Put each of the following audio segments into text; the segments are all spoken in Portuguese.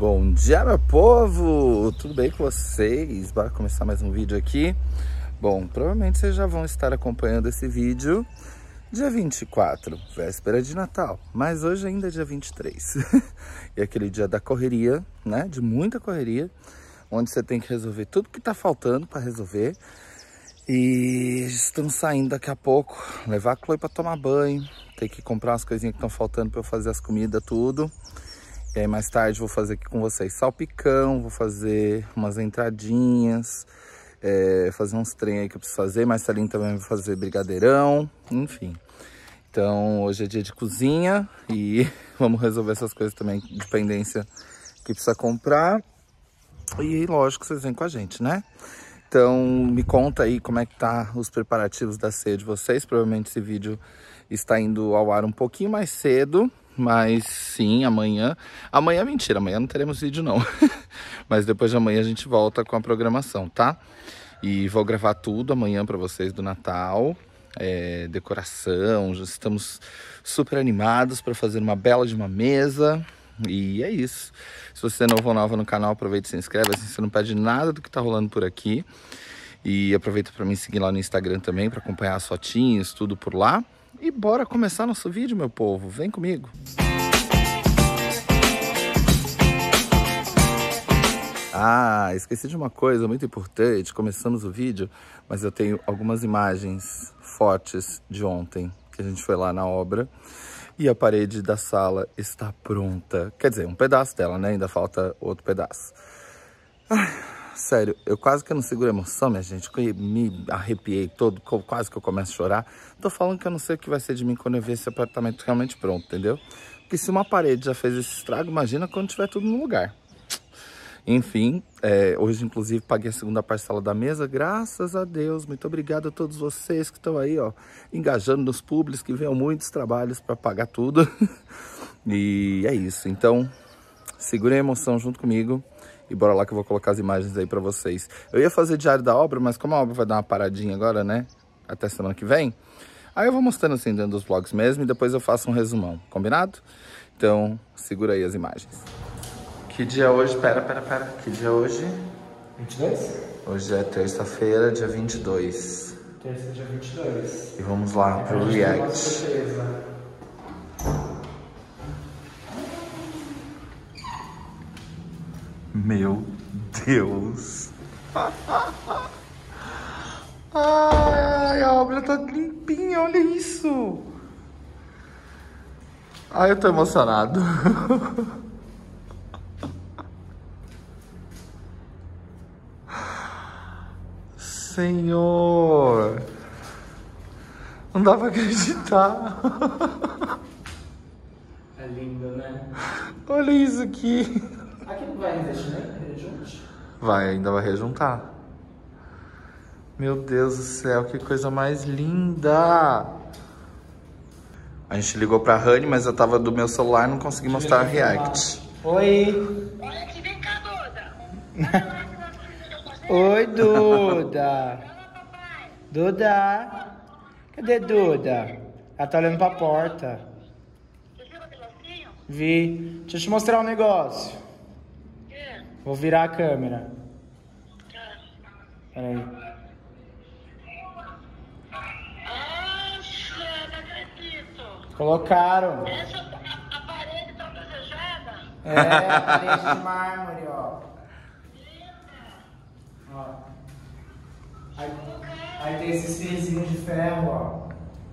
Bom dia, meu povo! Tudo bem com vocês? Bora começar mais um vídeo aqui. Bom, provavelmente vocês já vão estar acompanhando esse vídeo dia 24, véspera de Natal. Mas hoje ainda é dia 23. E aquele dia da correria, né? De muita correria, onde você tem que resolver tudo que tá faltando para resolver. E estamos saindo daqui a pouco, levar a Chloe para tomar banho. Tem que comprar umas coisinhas que estão faltando para eu fazer as comidas, tudo. E aí mais tarde vou fazer aqui com vocês salpicão, vou fazer umas entradinhas, fazer uns trem aí que eu preciso fazer. Mais tarde também vou fazer brigadeirão, enfim. Então hoje é dia de cozinha e vamos resolver essas coisas também de pendência que precisa comprar. E lógico, vocês vêm com a gente, né? Então me conta aí como é que tá os preparativos da ceia de vocês. Provavelmente esse vídeo está indo ao ar um pouquinho mais cedo. Mas sim, amanhã mentira, amanhã não teremos vídeo não. Mas depois de amanhã a gente volta com a programação, tá? E vou gravar tudo amanhã pra vocês do Natal, decoração, já estamos super animados pra fazer uma bela de uma mesa. E é isso. Se você é novo ou nova no canal, aproveita e se inscreve, assim você não perde nada do que tá rolando por aqui. E aproveita pra me seguir lá no Instagram também, pra acompanhar as fotinhas, tudo por lá. E bora começar nosso vídeo, meu povo. Vem comigo. Ah, esqueci de uma coisa muito importante. Começamos o vídeo, mas eu tenho algumas imagens fortes de ontem, que a gente foi lá na obra. E a parede da sala está pronta. Quer dizer, um pedaço dela, né? Ainda falta outro pedaço. Ai, sério, eu quase que não seguro a emoção, minha gente. Eu me arrepiei todo, quase que eu começo a chorar. Tô falando que eu não sei o que vai ser de mim quando eu ver esse apartamento realmente pronto, entendeu? Porque se uma parede já fez esse estrago, imagina quando tiver tudo no lugar. Enfim, hoje inclusive paguei a segunda parcela da mesa, graças a Deus. Muito obrigado a todos vocês que estão aí, ó, engajando nos publis, que venham muitos trabalhos para pagar tudo. E é isso, então segurem a emoção junto comigo. E bora lá que eu vou colocar as imagens aí pra vocês. Eu ia fazer diário da obra, mas como a obra vai dar uma paradinha agora, né? Até semana que vem. Aí eu vou mostrando assim dentro dos vlogs mesmo e depois eu faço um resumão. Combinado? Então, segura aí as imagens. Que dia é hoje? Pera. Que dia é hoje? 22? Hoje é terça-feira, dia 22. Terça, dia 22. E vamos lá pro react. Meu Deus. Ai, a obra tá limpinha, olha isso. Ai, eu tô emocionado. Senhor. Não dá pra acreditar. É lindo, né? Olha isso aqui. Aqui não vai rejunte? Vai, ainda vai rejuntar. Meu Deus do céu, que coisa mais linda! A gente ligou pra Rani, mas eu tava do meu celular e não consegui mostrar a react. Oi! Olha aqui, vem cá, Duda! Oi, Duda! Papai! Duda! Cadê Duda? Ela tá olhando pra porta. Você viu aquele lacinho? Vi. Deixa eu te mostrar um negócio. É. Vou virar a câmera. Peraí. Nossa, não acredito! Colocaram. Essa a parede tão desejada? É, a parede de mármore, ó. Ó. Aí tem esses fiozinhos de ferro, ó.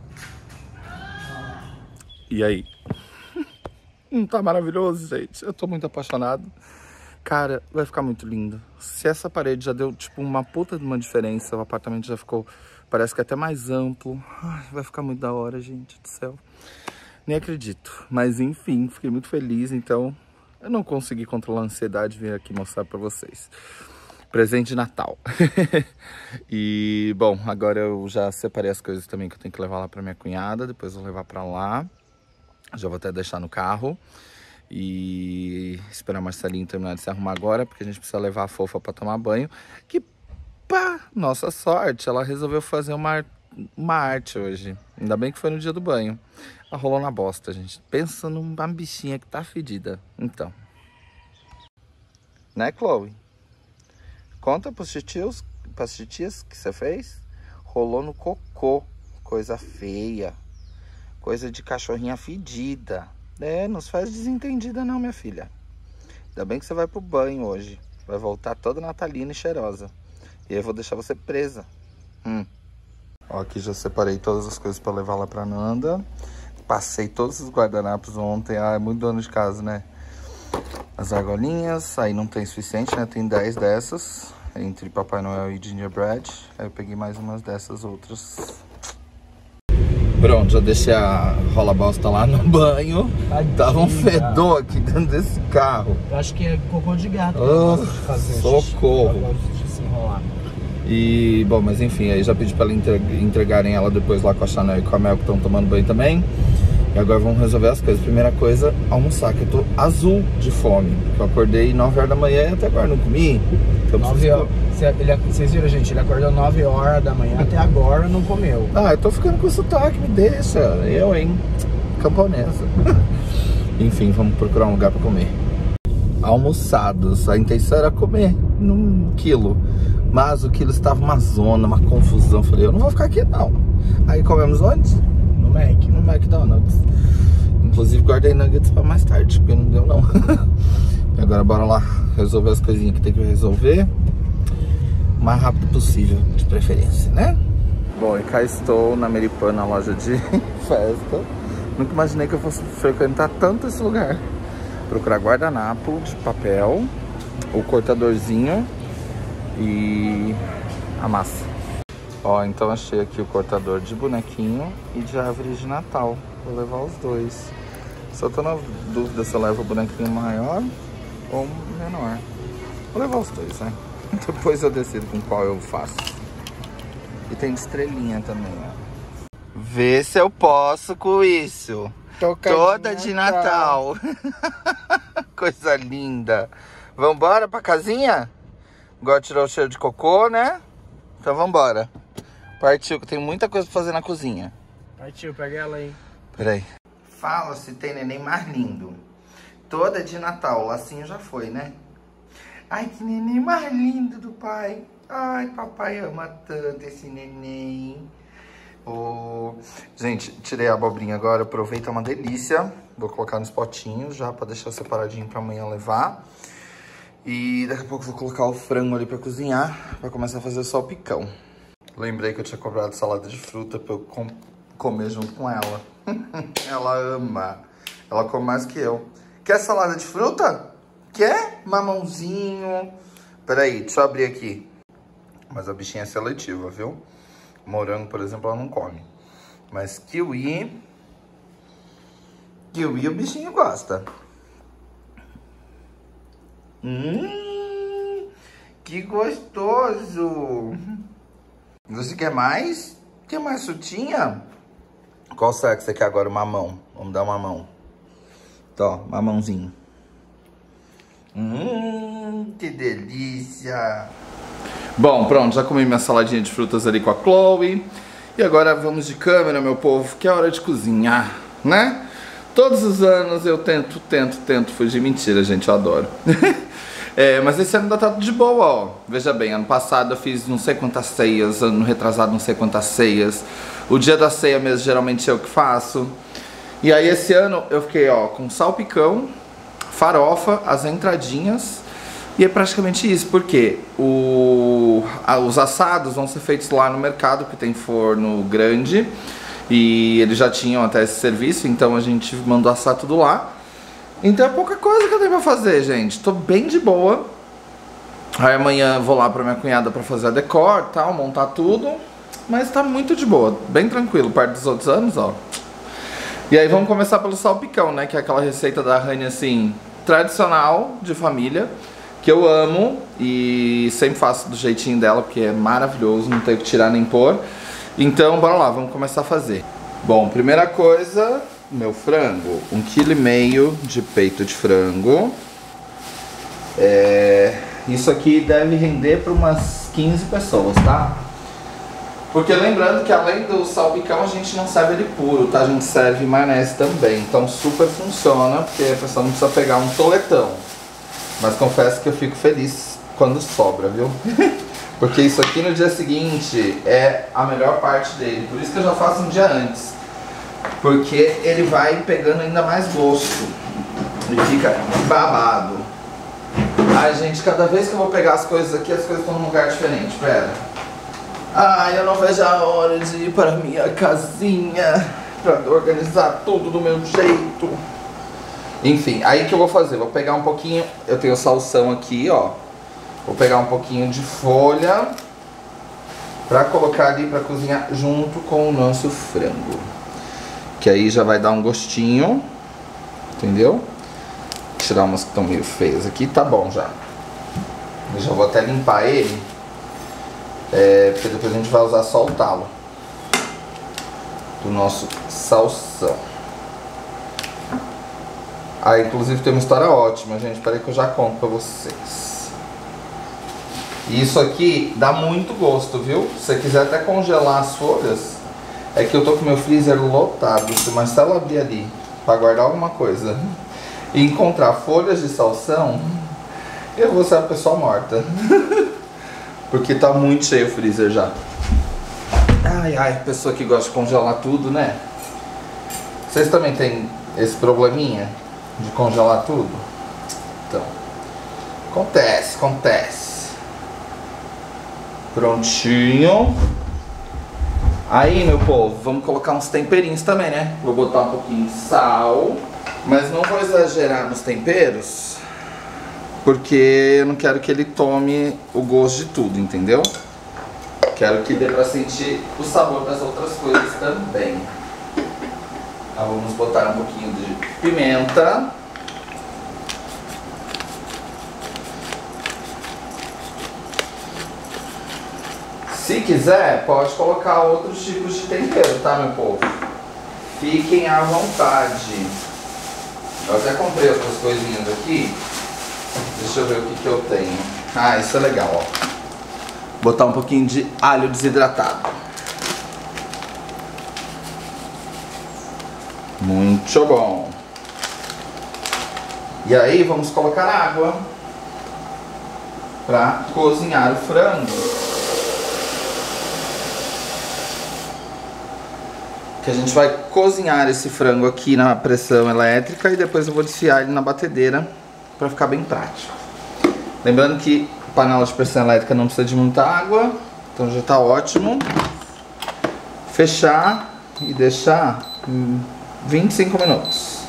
E aí? Não tá maravilhoso, gente? Eu tô muito apaixonado. Cara, vai ficar muito lindo. Se essa parede já deu, tipo, uma puta de uma diferença, o apartamento já ficou, parece que até mais amplo. Ai, vai ficar muito da hora, gente do céu. Nem acredito. Mas, enfim, fiquei muito feliz, então eu não consegui controlar a ansiedade de vir aqui mostrar pra vocês. Presente de Natal. E, bom, agora eu já separei as coisas também que eu tenho que levar lá pra minha cunhada. Depois eu vou levar pra lá. Já vou até deixar no carro. E esperar a Marcelinho terminar de se arrumar agora, porque a gente precisa levar a fofa pra tomar banho. Que, pá, nossa sorte, ela resolveu fazer uma arte hoje. Ainda bem que foi no dia do banho. Ela rolou na bosta, gente. Pensa numa bichinha que tá fedida. Então. Né, Chloe? Conta pros titios que você fez. Rolou no cocô. Coisa feia. Coisa de cachorrinha fedida. Não se faz desentendida não, minha filha. Ainda bem que você vai pro banho hoje. Vai voltar toda natalina e cheirosa. E aí eu vou deixar você presa. Ó, aqui já separei todas as coisas pra levar lá pra Nanda. Passei todos os guardanapos ontem. Ah, é muito dono de casa, né? As argolinhas. Aí não tem suficiente, né? Tem 10 dessas. Entre Papai Noel e Gingerbread. Aí eu peguei mais umas dessas outras. Pronto, já deixei a rola bosta lá no banho. Tava um fedor aqui dentro desse carro. Eu acho que é cocô de gato. Socorro. De se enrolar. E, bom, mas enfim, aí já pedi pra entregarem ela depois lá com a Chanel e com a Mel, que estão tomando banho também. E agora vamos resolver as coisas. Primeira coisa, almoçar, que eu tô azul de fome. Eu acordei 9 horas da manhã e até agora não comi. Então 9 horas. Vocês viram, gente? Ele acordou 9 horas da manhã, até agora não comeu. Ah, eu tô ficando com sotaque, me deixa. Eu, hein? Camponesa. Enfim, vamos procurar um lugar pra comer. Almoçados. A intenção era comer num quilo. Mas o quilo estava uma zona, uma confusão. Falei, eu não vou ficar aqui não. Aí comemos onde? No Mac. No McDonald's. Inclusive guardei nuggets pra mais tarde, porque não deu não. E agora bora lá resolver as coisinhas que tem que resolver. O mais rápido possível, de preferência, né? Bom, e cá estou na Ameripan, na loja de festa. Nunca imaginei que eu fosse frequentar tanto esse lugar. Procurar guardanapo de papel, o cortadorzinho e a massa. Ó, então achei aqui o cortador de bonequinho e de árvore de Natal. Vou levar os dois. Só tô na dúvida se eu levo o bonequinho maior ou menor. Vou levar os dois, né? Depois eu decido com qual eu faço. E tem de estrelinha também, ó. Vê se eu posso com isso. Toda de Natal. Coisa linda. Vambora pra casinha? Agora tirou o cheiro de cocô, né? Então vambora. Partiu, que tem muita coisa pra fazer na cozinha. Partiu, pega ela aí. Peraí. Fala se tem neném mais lindo. Toda de Natal, o lacinho já foi, né? Ai, que neném mais lindo do pai. Ai, papai ama tanto esse neném. Oh. Gente, tirei a abobrinha agora. Aproveita, é uma delícia. Vou colocar nos potinhos já pra deixar separadinho pra amanhã levar. E daqui a pouco vou colocar o frango ali pra cozinhar. Pra começar a fazer o salpicão. Lembrei que eu tinha comprado salada de fruta pra eu comer junto com ela. Ela ama. Ela come mais que eu. Quer salada de fruta? Quer? Mamãozinho. Peraí, deixa eu abrir aqui. Mas a bichinha é seletiva, viu? Morango, por exemplo, ela não come. Mas kiwi... Kiwi o bichinho gosta. Que gostoso. Você quer mais? Quer mais frutinha? Qual será que você quer agora? O mamão. Vamos dar um mamão. Tó, mamãozinho. Que delícia. Bom, pronto, já comi minha saladinha de frutas ali com a Chloe. E agora vamos de câmera, meu povo, que é hora de cozinhar, né? Todos os anos eu tento fugir. Mentira, gente, eu adoro. Mas esse ano ainda tá tudo de boa, ó. Veja bem, ano passado eu fiz não sei quantas ceias, ano retrasado não sei quantas ceias. O dia da ceia mesmo, geralmente eu que faço. E aí esse ano eu fiquei, ó, com salpicão, farofa, as entradinhas. E é praticamente isso, porque os assados vão ser feitos lá no mercado, que tem forno grande. E eles já tinham até esse serviço, então a gente mandou assar tudo lá. Então é pouca coisa que eu tenho pra fazer, gente. Tô bem de boa. Aí amanhã vou lá pra minha cunhada pra fazer a decor e tal, montar tudo. Mas tá muito de boa, bem tranquilo, perto dos outros anos, ó. E aí vamos começar pelo salpicão, né? Que é aquela receita da Rani, assim, tradicional, de família. Que eu amo e sempre faço do jeitinho dela, porque é maravilhoso, não tenho que tirar nem pôr. Então, bora lá, vamos começar a fazer. Bom, primeira coisa, meu frango. 1,5 kg de peito de frango. Isso aqui deve render para umas 15 pessoas, tá? Porque lembrando que além do salpicão, a gente não serve ele puro, tá? A gente serve maionese também. Então super funciona, porque a pessoa não precisa pegar um toletão. Mas confesso que eu fico feliz quando sobra, viu? Porque isso aqui no dia seguinte é a melhor parte dele. Por isso que eu já faço um dia antes. Porque ele vai pegando ainda mais gosto. Ele fica babado. Ai, gente, cada vez que eu vou pegar as coisas aqui, as coisas estão num lugar diferente. Pera. Ai, eu não vejo a hora de ir para minha casinha pra organizar tudo do meu jeito. Enfim, aí que eu vou fazer? Vou pegar um pouquinho. Eu tenho salsão aqui, ó. Vou pegar um pouquinho de folha pra colocar ali pra cozinhar junto com o nosso frango. Que aí já vai dar um gostinho. Entendeu? Vou tirar umas que estão meio feias aqui. Tá bom já. Eu já vou até limpar ele. Porque depois a gente vai usar só o talo do nosso salsão. Ah, inclusive tem uma história ótima, gente. Peraí que eu já conto pra vocês. E isso aqui dá muito gosto, viu? Se você quiser até congelar as folhas, é que eu tô com meu freezer lotado. Se o Marcelo abrir ali pra guardar alguma coisa e encontrar folhas de salsão, eu vou ser a pessoa morta. Porque tá muito cheio o freezer já. Ai, ai, pessoa que gosta de congelar tudo, né? Vocês também têm esse probleminha de congelar tudo? Então, acontece. Prontinho. Aí, meu povo, vamos colocar uns temperinhos também, né? Vou botar um pouquinho de sal, mas não vou exagerar nos temperos, porque eu não quero que ele tome o gosto de tudo, entendeu? Quero que dê pra sentir o sabor das outras coisas também. Então, vamos botar um pouquinho de pimenta. Se quiser, pode colocar outros tipos de tempero, tá, meu povo? Fiquem à vontade. Eu até comprei outras coisinhas aqui. Deixa eu ver o que eu tenho. Ah, isso é legal, ó. Botar um pouquinho de alho desidratado. Muito bom. E aí vamos colocar água para cozinhar o frango. Que a gente vai cozinhar esse frango aqui na pressão elétrica e depois eu vou desfiar ele na batedeira para ficar bem prático. Lembrando que panela de pressão elétrica não precisa de muita água, então já tá ótimo. Fechar e deixar 25 minutos.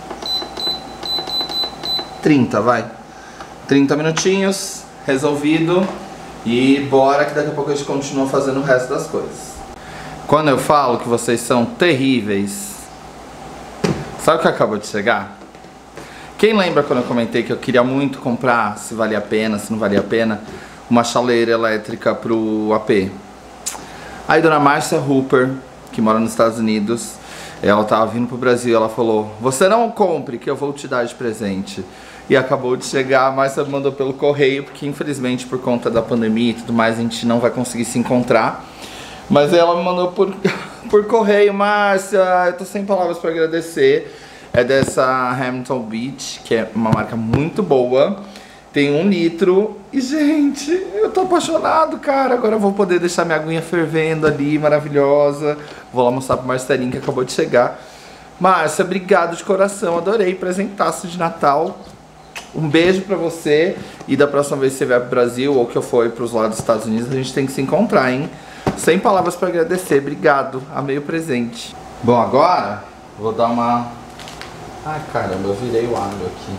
30, vai. 30 minutinhos, resolvido. E bora que daqui a pouco a gente continua fazendo o resto das coisas. Quando eu falo que vocês são terríveis, sabe o que acabou de chegar? Quem lembra quando eu comentei que eu queria muito comprar, se valia a pena, se não valia a pena, uma chaleira elétrica pro AP? Aí dona Márcia Hooper, que mora nos Estados Unidos, ela tava vindo pro Brasil, ela falou: você não compre que eu vou te dar de presente. E acabou de chegar, a Márcia mandou pelo correio, porque infelizmente por conta da pandemia e tudo mais a gente não vai conseguir se encontrar. Mas ela me mandou por correio. Márcia, eu tô sem palavras pra agradecer. É dessa Hamilton Beach, que é uma marca muito boa. Tem 1 litro. E, gente, eu tô apaixonado, cara. Agora eu vou poder deixar minha aguinha fervendo ali, maravilhosa. Vou lá mostrar pro Marcelinho que acabou de chegar. Márcia, obrigado de coração. Adorei presentaço de Natal. Um beijo pra você. E da próxima vez que você vier pro Brasil ou que eu for pros lados dos Estados Unidos, a gente tem que se encontrar, hein? Sem palavras pra agradecer, obrigado, amei o presente. Bom, agora vou dar uma... Ai, caramba, eu virei o alho aqui.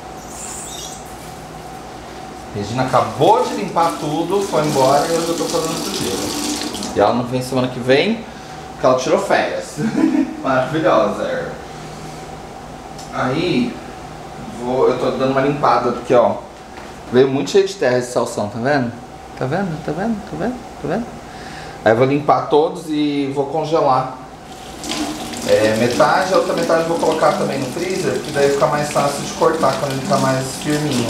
Regina acabou de limpar tudo, foi embora e hoje eu tô fazendo sujeira. E ela não vem semana que vem, porque ela tirou férias. Maravilhosa. Aí, eu tô dando uma limpada, porque ó, veio muito cheio de terra esse salsão, tá vendo? Tá vendo? Tá vendo? Tá vendo? Tá vendo? Aí eu vou limpar todos e vou congelar metade, a outra metade eu vou colocar também no freezer, porque daí fica mais fácil de cortar quando ele tá mais firminho.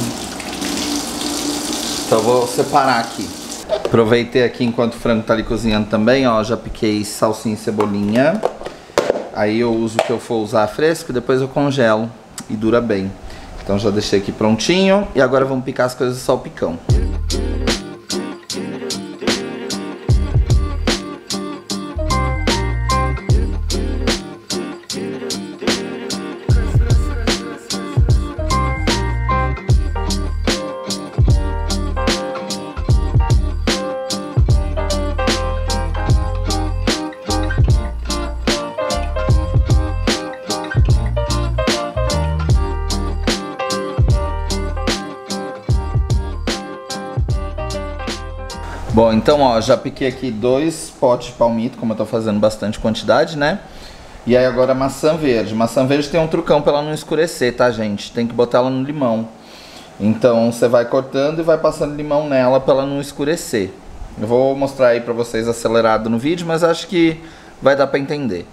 Então eu vou separar aqui. Aproveitei aqui enquanto o frango tá ali cozinhando também, ó, já piquei salsinha e cebolinha. Aí eu uso o que eu for usar fresco, depois eu congelo e dura bem. Então já deixei aqui prontinho. E agora vamos picar as coisas do salpicão. Bom, então ó, já piquei aqui 2 potes de palmito, como eu tô fazendo bastante quantidade, né? E aí agora a maçã verde. Maçã verde tem um trucão pra ela não escurecer, tá, gente? Tem que botar ela no limão. Então você vai cortando e vai passando limão nela pra ela não escurecer. Eu vou mostrar aí pra vocês acelerado no vídeo, mas acho que vai dar pra entender.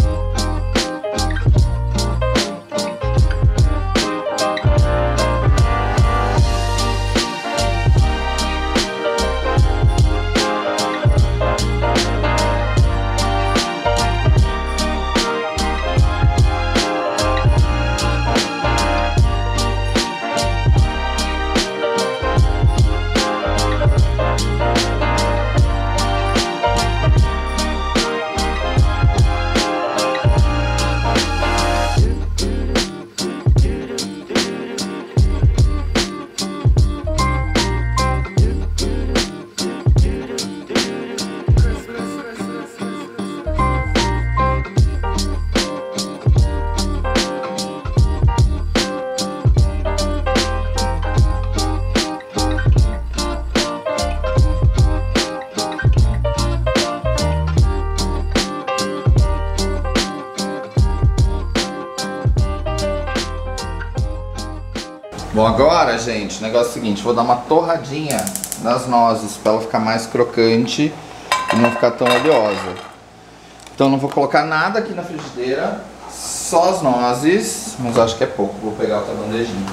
Bom, agora, gente, o negócio é o seguinte, vou dar uma torradinha nas nozes para ela ficar mais crocante e não ficar tão oleosa. Então não vou colocar nada aqui na frigideira, só as nozes, mas acho que é pouco, vou pegar outra bandejinha.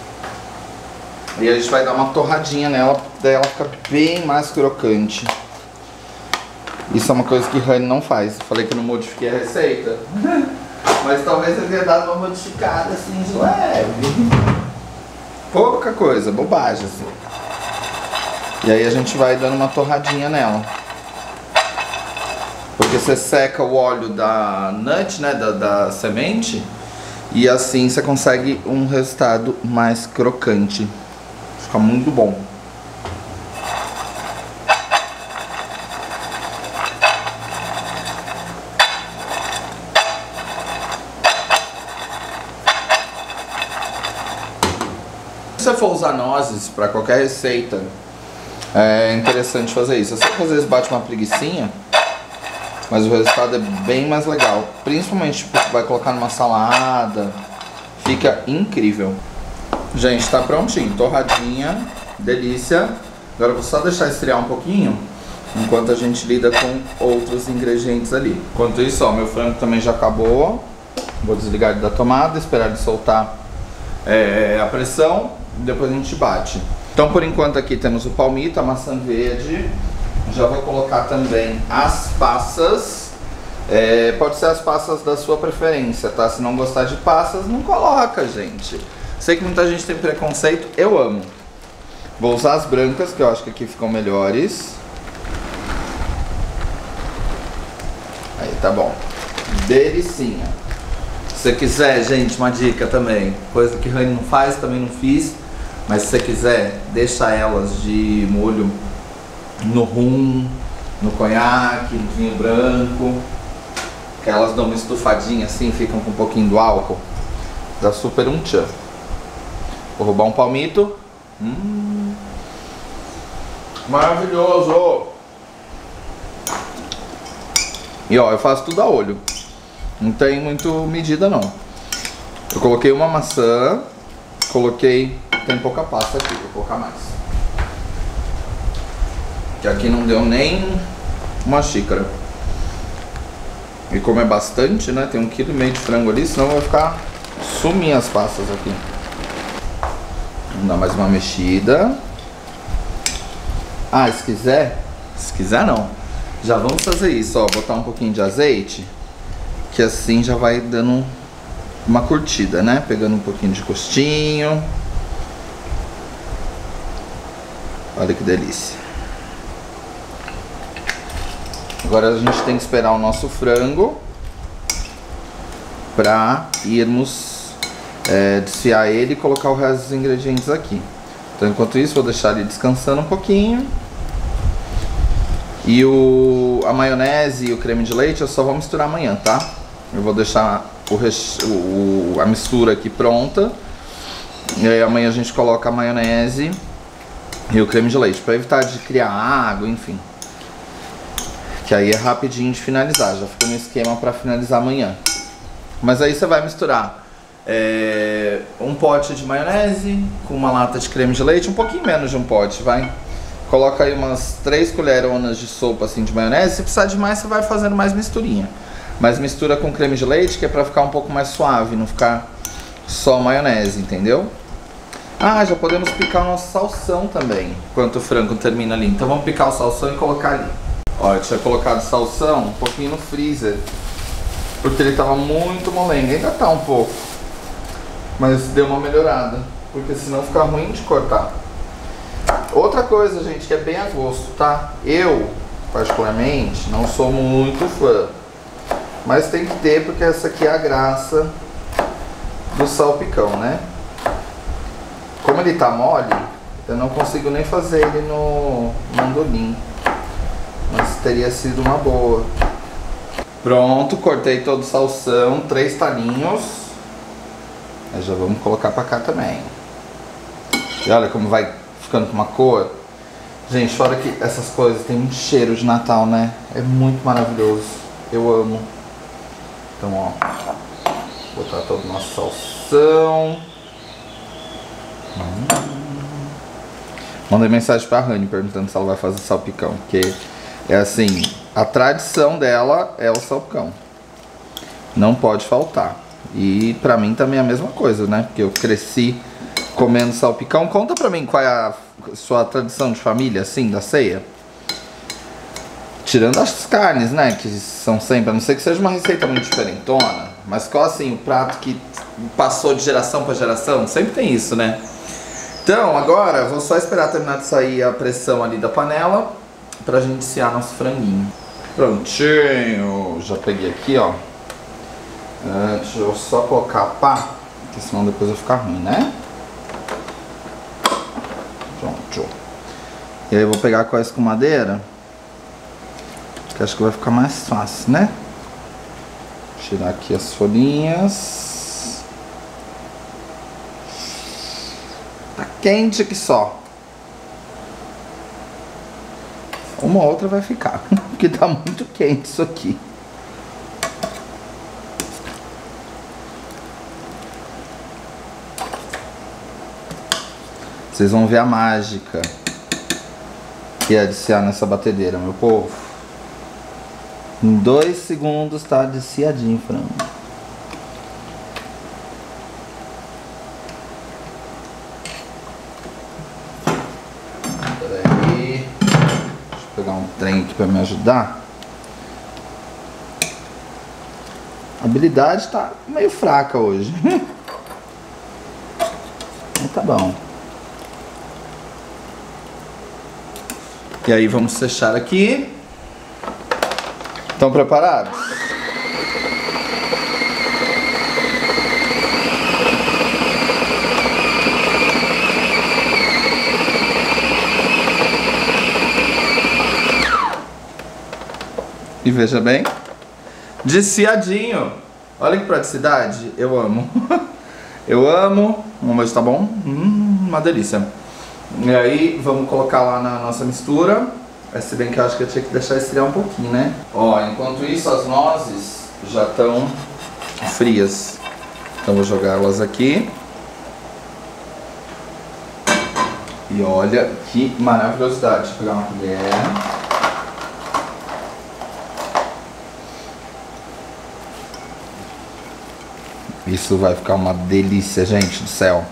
E a gente vai dar uma torradinha nela, daí ela fica bem mais crocante. Isso é uma coisa que Rani não faz, eu falei que eu não modifiquei a receita, mas talvez eu tenha dado uma modificada assim de leve. Pouca coisa, bobagem assim. E aí a gente vai dando uma torradinha nela. Porque você seca o óleo da nut, né, da semente. E assim você consegue um resultado mais crocante. Fica muito bom. Se você for usar nozes para qualquer receita, é interessante fazer isso. Eu sei que às vezes bate uma preguicinha, mas o resultado é bem mais legal. Principalmente porque vai colocar numa salada, fica incrível. Gente, tá prontinho, torradinha, delícia. Agora eu vou só deixar esfriar um pouquinho, enquanto a gente lida com outros ingredientes ali. Enquanto isso, ó, meu frango também já acabou. Vou desligar ele da tomada, esperar ele soltar a pressão. Depois a gente bate. Então por enquanto aqui temos o palmito, a maçã verde. Já vou colocar também as passas. Pode ser as passas da sua preferência, tá? Se não gostar de passas, não coloca, gente. Sei que muita gente tem preconceito, eu amo. Vou usar as brancas, que eu acho que aqui ficam melhores. Aí, tá bom. Delicinha. Se você quiser, gente, uma dica também, coisa que Rani não faz, também não fiz, mas se você quiser, deixa elas de molho no rum, no conhaque, no vinho branco, que elas dão uma estufadinha assim, ficam com um pouquinho do álcool, dá super um tchan. Vou roubar um palmito. Maravilhoso! E ó, eu faço tudo a olho. Não tem muito medida não. Eu coloquei uma maçã, tem pouca pasta aqui, vou colocar mais. Que aqui não deu nem uma xícara. E como é bastante, né, tem 1,5 kg de frango ali, senão vai ficar sumir as pastas aqui. Vamos dar mais uma mexida. Ah, se quiser não. Já vamos fazer isso, ó, botar um pouquinho de azeite. Que assim já vai dando uma curtida, né? Pegando um pouquinho de gostinho. Olha que delícia. Agora a gente tem que esperar o nosso frango para irmos desfiar ele e colocar o resto dos ingredientes aqui. Então enquanto isso vou deixar ele descansando um pouquinho. E a maionese e o creme de leite eu só vou misturar amanhã, tá? Eu vou deixar a mistura aqui pronta. E aí amanhã a gente coloca a maionese e o creme de leite, para evitar de criar água, enfim. Que aí é rapidinho de finalizar, já fica no esquema para finalizar amanhã. Mas aí você vai misturar um pote de maionese com uma lata de creme de leite, um pouquinho menos de um pote, vai. Coloca aí umas 3 colheronas de sopa assim de maionese. Se precisar de mais, você vai fazendo mais misturinha. Mas mistura com creme de leite, que é pra ficar um pouco mais suave, não ficar só maionese, entendeu? Ah, já podemos picar o nosso salsão também, enquanto o frango termina ali. Então vamos picar o salsão e colocar ali. Ó, eu tinha colocado salsão um pouquinho no freezer, porque ele tava muito molenga. Ainda tá um pouco, mas deu uma melhorada, porque senão fica ruim de cortar. Outra coisa, gente, que é bem a gosto, tá? Eu, particularmente, não sou muito fã, mas tem que ter, porque essa aqui é a graça do salpicão, né? Como ele tá mole, eu não consigo nem fazer ele no mandolim, mas teria sido uma boa. Pronto, cortei todo o salsão, 3 talinhos. Aí já vamos colocar pra cá também. E olha como vai ficando com uma cor. Gente, fora que essas coisas tem um cheiro de Natal, né? É muito maravilhoso. Eu amo. Então, ó, botar todo o nosso salsão. Mandei mensagem pra Rani perguntando se ela vai fazer salpicão, porque é assim, a tradição dela é o salpicão. Não pode faltar. E pra mim também é a mesma coisa, né? Porque eu cresci comendo salpicão. Conta pra mim qual é a sua tradição de família, assim, da ceia. Tirando as carnes, né, que são sempre, a não ser que seja uma receita muito diferentona, mas qual, assim, o prato que passou de geração pra geração? Sempre tem isso, né? Então, agora, vou só esperar terminar de sair a pressão ali da panela pra gente desfiar nosso franguinho. Prontinho! Já peguei aqui, ó. Deixa eu só colocar a pá, porque senão depois vai ficar ruim, né? Pronto. E aí eu vou pegar com a escumadeira, que acho que vai ficar mais fácil, né? Tirar aqui as folhinhas. Tá quente que só. Uma outra vai ficar, porque tá muito quente isso aqui. Vocês vão ver a mágica que é desfiar nessa batedeira, meu povo. Em 2 segundos tá desfiadinho o frango. Peraí. Deixa eu pegar um trem aqui pra me ajudar. A habilidade tá meio fraca hoje. Mas tá bom. E aí vamos fechar aqui. Estão preparados? E veja bem, desfiadinho. Olha que praticidade, eu amo. Eu amo. Vamos ver se tá bom. Uma delícia. E aí vamos colocar lá na nossa mistura. Se bem que eu acho que eu tinha que deixar esfriar um pouquinho, né? Ó, enquanto isso as nozes já estão frias. Então vou jogar elas aqui. E olha que maravilhosidade. Deixa eu pegar uma colher. Isso vai ficar uma delícia, gente do céu.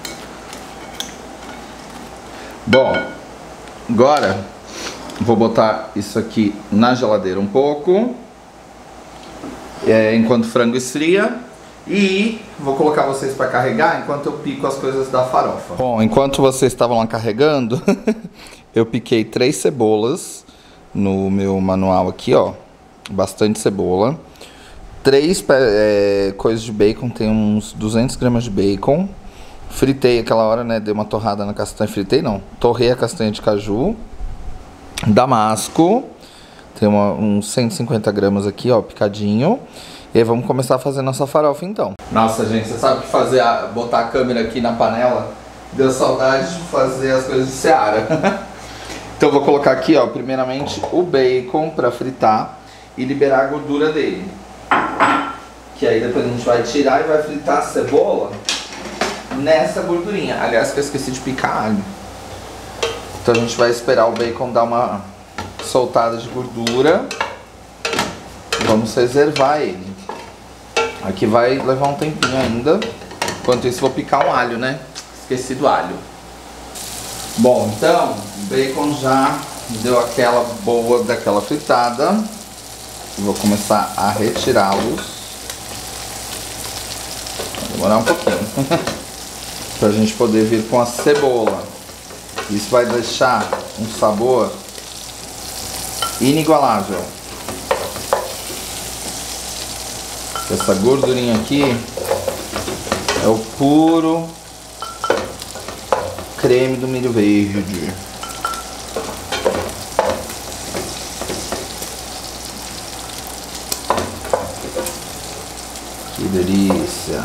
Bom, agora vou botar isso aqui na geladeira um pouco, enquanto o frango esfria. E vou colocar vocês para carregar enquanto eu pico as coisas da farofa. Bom, enquanto vocês estavam lá carregando, eu piquei 3 cebolas no meu manual aqui, ó. Bastante cebola. 3 coisas de bacon, tem uns 200 gramas de bacon. Fritei aquela hora, né? Dei uma torrada na castanha. Fritei não, torrei a castanha de caju. Damasco. Tem uns 150 gramas aqui, ó, picadinho. E aí vamos começar a fazer nossa farofa então. Nossa, gente, você sabe que botar a câmera aqui na panela deu saudade de fazer as coisas de Seara. Então eu vou colocar aqui, ó, primeiramente o bacon pra fritar e liberar a gordura dele. Que aí depois a gente vai tirar e vai fritar a cebola nessa gordurinha. Aliás, que eu esqueci de picar alho. Então a gente vai esperar o bacon dar uma soltada de gordura. Vamos reservar ele. Aqui vai levar um tempinho ainda. Enquanto isso vou picar um alho, né? Esqueci do alho. Bom, então o bacon já deu aquela boa daquela fritada. Vou começar a retirá-los. Vai demorar um pouquinho. Pra gente poder vir com a cebola. Isso vai deixar um sabor inigualável. Essa gordurinha aqui é o puro creme do milho verde. Que delícia!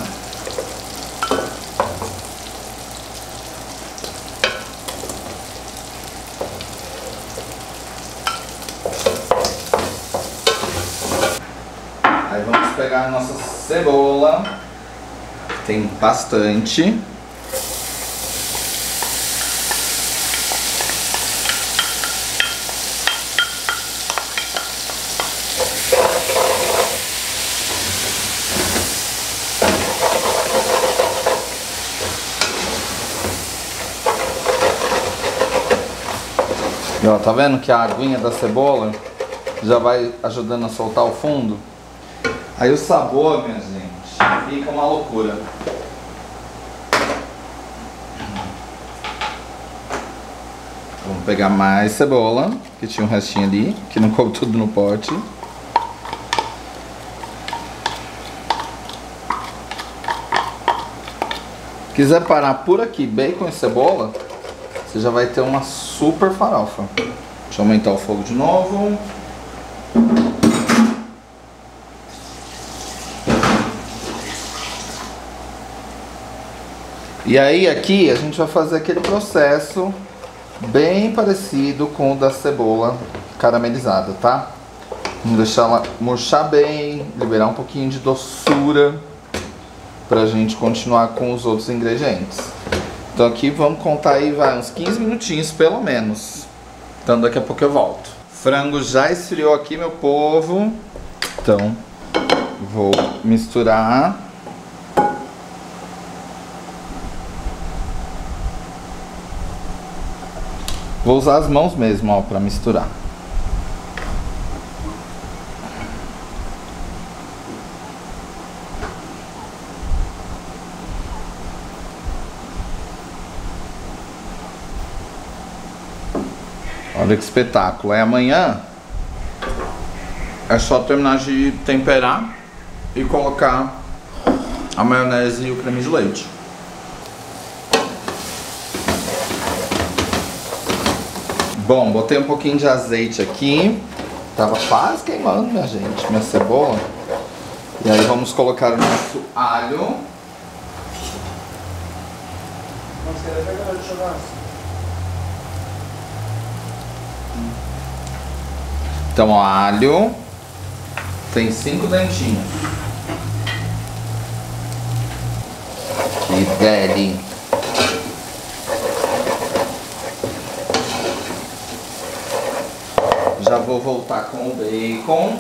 Aí vamos pegar a nossa cebola, tem bastante. E ó, tá vendo que a aguinha da cebola já vai ajudando a soltar o fundo? Aí o sabor, minha gente, fica uma loucura. Vamos pegar mais cebola, que tinha um restinho ali, que não coube tudo no pote. Quiser parar por aqui, bacon e cebola, você já vai ter uma super farofa. Deixa eu aumentar o fogo de novo. E aí aqui a gente vai fazer aquele processo bem parecido com o da cebola caramelizada, tá? Vamos deixar ela murchar bem, liberar um pouquinho de doçura pra gente continuar com os outros ingredientes. Então aqui vamos contar aí, vai, uns 15 minutinhos pelo menos. Então daqui a pouco eu volto. O frango já esfriou aqui, meu povo. Então vou misturar. Vou usar as mãos mesmo, ó, pra misturar. Olha que espetáculo. Aí amanhã é só terminar de temperar e colocar a maionese e o creme de leite. Bom, botei um pouquinho de azeite aqui. Tava quase queimando, minha gente, minha cebola. E aí vamos colocar o nosso alho. Então, ó, alho. Tem 5 dentinhos. Que delícia. Já vou voltar com o bacon.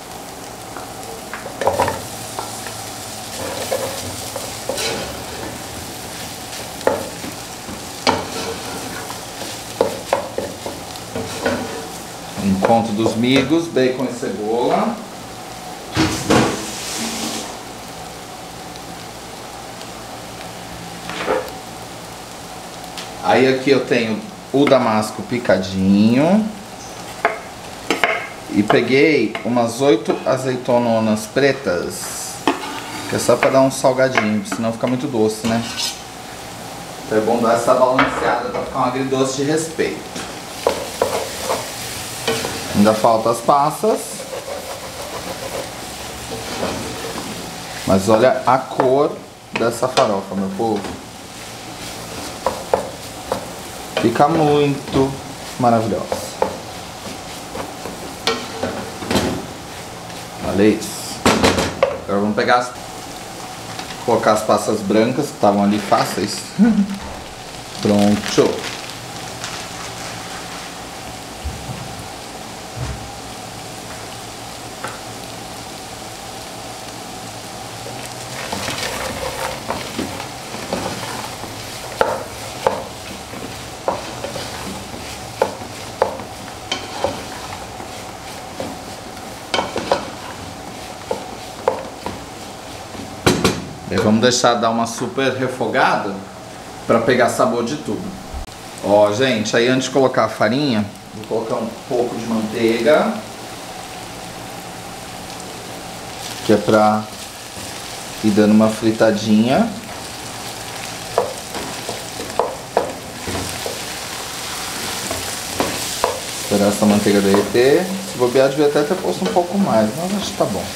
Encontro dos migos, bacon e cebola. Aí aqui eu tenho o damasco picadinho. E peguei umas 8 azeitononas pretas, que é só pra dar um salgadinho, senão fica muito doce, né? Então é bom dar essa balanceada pra ficar um agridoce de respeito. Ainda faltam as passas. Mas olha a cor dessa farofa, meu povo. Fica muito maravilhosa. Olha isso. Agora vamos pegar colocar as passas brancas que estavam ali fáceis. Pronto. E vamos deixar dar uma super refogada para pegar sabor de tudo. Ó, gente, aí antes de colocar a farinha, vou colocar um pouco de manteiga, que é pra ir dando uma fritadinha. Esperar essa manteiga derreter. Se bobear, devia até ter posto um pouco mais, mas acho que tá bom.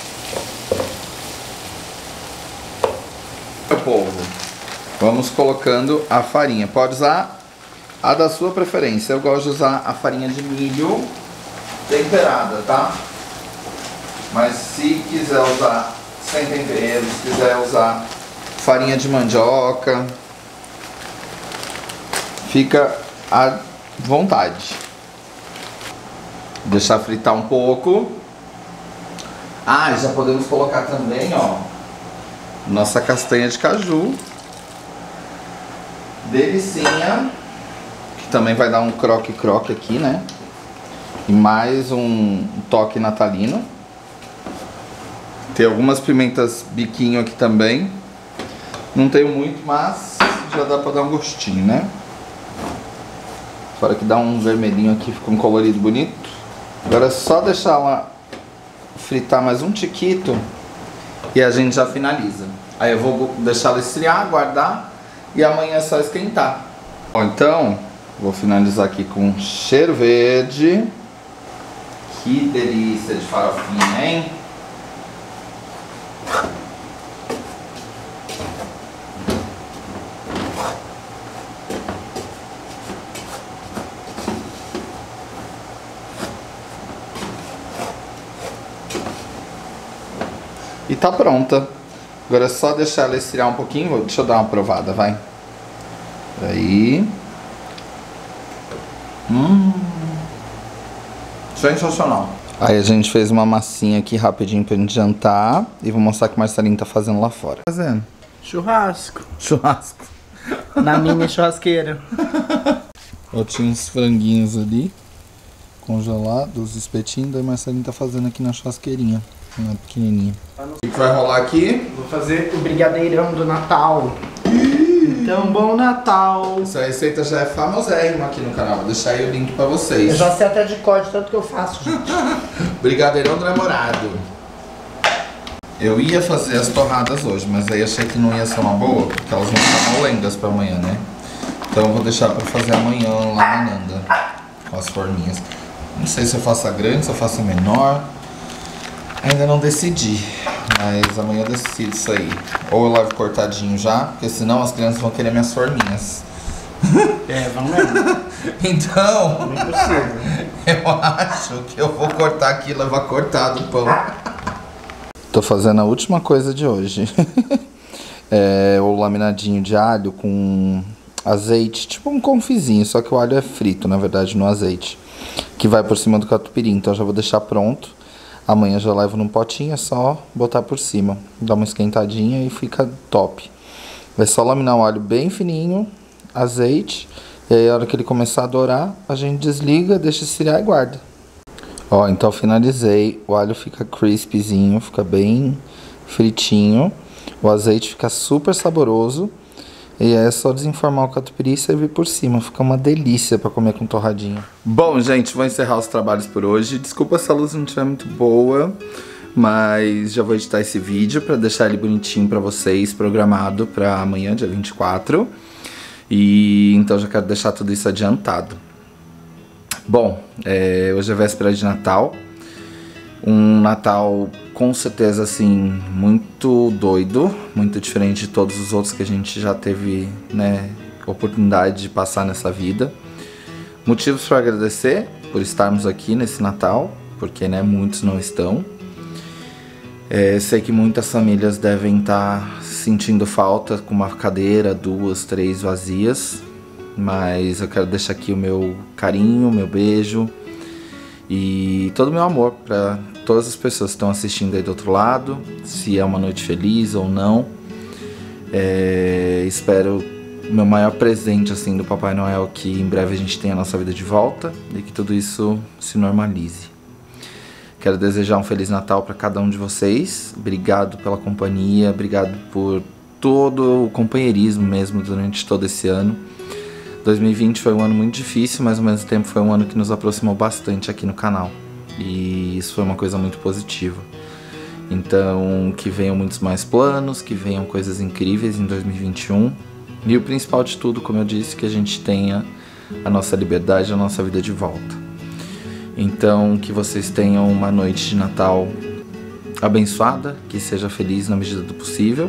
Meu povo, vamos colocando a farinha. Pode usar a da sua preferência. Eu gosto de usar a farinha de milho temperada, tá? Mas se quiser usar sem tempero, se quiser usar farinha de mandioca, fica à vontade. Deixar fritar um pouco. Ah, já podemos colocar também, ó, nossa castanha de caju. Delicinha. Que também vai dar um croque-croque aqui, né? E mais um toque natalino. Tem algumas pimentas biquinho aqui também. Não tenho muito, mas já dá pra dar um gostinho, né? Fora que dá um vermelhinho aqui, fica um colorido bonito. Agora é só deixar ela fritar mais um tiquito e a gente já finaliza. Aí eu vou deixar ela esfriar, guardar e amanhã é só esquentar. Bom, então, vou finalizar aqui com cheiro verde. Que delícia de farofinha, hein? E tá pronta. Agora é só deixar ela esfriar um pouquinho. Deixa eu dar uma provada, vai. Aí. Sensacional. Aí a gente fez uma massinha aqui rapidinho pra gente jantar. E vou mostrar o que o Marcelinho tá fazendo lá fora. Fazendo? Churrasco. Churrasco. Na mini churrasqueira. Eu tinha uns franguinhos ali congelados, os espetinhos. Daí o Marcelinho tá fazendo aqui na churrasqueirinha. Uma pequenininha. O que vai rolar aqui? Vou fazer o brigadeirão do Natal. Então, bom Natal. Essa receita já é famosérrima aqui no canal. Vou deixar aí o link pra vocês. Eu já sei até de código, tanto que eu faço, gente. Brigadeirão do namorado. Eu ia fazer as torradas hoje, mas aí achei que não ia ser uma boa, porque elas vão ficar molengas pra amanhã, né? Então eu vou deixar pra fazer amanhã lá na Nanda, com as forminhas. Não sei se eu faço a grande, se eu faço a menor. Ainda não decidi, mas amanhã eu decido isso aí. Ou eu levo cortadinho já, porque senão as crianças vão querer minhas forminhas. É, vamos mesmo. Então, Não é possível. eu acho que eu vou cortar aqui e levar cortado o pão. Tô fazendo a última coisa de hoje. É o laminadinho de alho com azeite, tipo um confizinho, só que o alho é frito, na verdade, no azeite. Que vai por cima do catupiry, então eu já vou deixar pronto. Amanhã já levo num potinho, é só botar por cima. Dá uma esquentadinha e fica top. Vai só laminar o alho bem fininho, azeite. E aí a hora que ele começar a dourar, a gente desliga, deixa esfriar e guarda. Ó, então finalizei. O alho fica crispyzinho, fica bem fritinho. O azeite fica super saboroso. E é só desenformar o catupiry e servir por cima. Fica uma delícia pra comer com torradinha. Bom, gente, vou encerrar os trabalhos por hoje. Desculpa se a luz não estiver muito boa, mas já vou editar esse vídeo pra deixar ele bonitinho pra vocês, programado pra amanhã, dia 24. E então já quero deixar tudo isso adiantado. Bom, hoje é véspera de Natal. Um Natal com certeza assim muito doido, muito diferente de todos os outros que a gente já teve, né, oportunidade de passar nessa vida. Motivos para agradecer por estarmos aqui nesse Natal, porque, né, muitos não estão. Sei que muitas famílias devem estar sentindo falta com uma cadeira, 2, 3 vazias, mas eu quero deixar aqui o meu carinho, o meu beijo e todo o meu amor para todas as pessoas que estão assistindo aí do outro lado, se é uma noite feliz ou não. Espero o meu maior presente assim do Papai Noel, que em breve a gente tenha a nossa vida de volta e que tudo isso se normalize. Quero desejar um Feliz Natal para cada um de vocês. Obrigado pela companhia, obrigado por todo o companheirismo mesmo durante todo esse ano. 2020 foi um ano muito difícil, mas ao mesmo tempo foi um ano que nos aproximou bastante aqui no canal. E isso foi uma coisa muito positiva. Então, que venham muitos mais planos, que venham coisas incríveis em 2021. E o principal de tudo, como eu disse, que a gente tenha a nossa liberdade, a nossa vida de volta. Então, que vocês tenham uma noite de Natal abençoada, que seja feliz na medida do possível,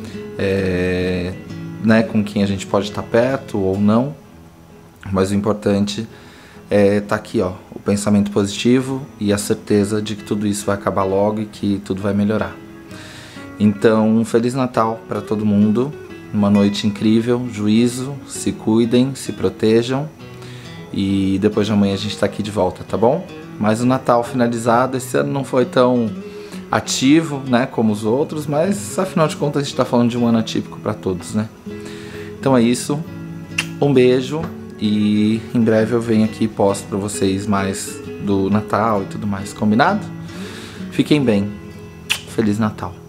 né, com quem a gente pode estar perto ou não. Mas o importante é estar aqui, ó, o pensamento positivo e a certeza de que tudo isso vai acabar logo e que tudo vai melhorar. Então, um Feliz Natal para todo mundo, uma noite incrível, juízo, se cuidem, se protejam e depois de amanhã a gente está aqui de volta, tá bom? Mas o Natal finalizado, esse ano não foi tão ativo, né, como os outros, mas afinal de contas a gente está falando de um ano atípico para todos, né? Então é isso, um beijo. E em breve eu venho aqui e posto pra vocês mais do Natal e tudo mais, combinado? Fiquem bem. Feliz Natal.